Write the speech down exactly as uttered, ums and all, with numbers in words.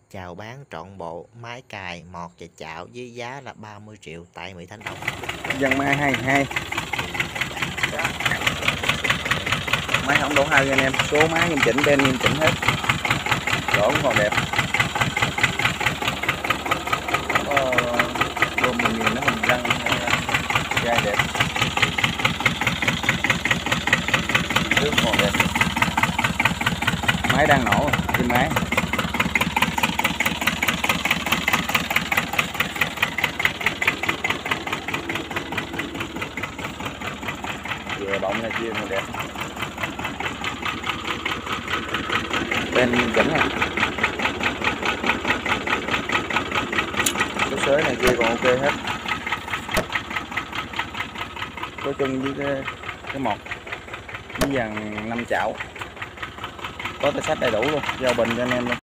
Chào bán trọn bộ máy cài mọt và chảo với giá là ba mươi triệu tại Mỹ Thánh Đông. Dân Mai hai hai. Máy không đổ hơi anh em, số máy nghiêm chỉnh, bên nghiêm chỉnh hết, lỗ cũng còn đẹp. Có bơm nhiều nhiều nó hình răng gai đẹp, nước còn đẹp. Máy đang nổ, trên máy. Vừa bọng này kia còn đẹp. Bên nghiêm chỉnh này. Cái xới này kia còn ok hết. Có chung với cái, cái một với dàn năm chảo, có tay sách đầy đủ luôn, giao bình cho anh em luôn.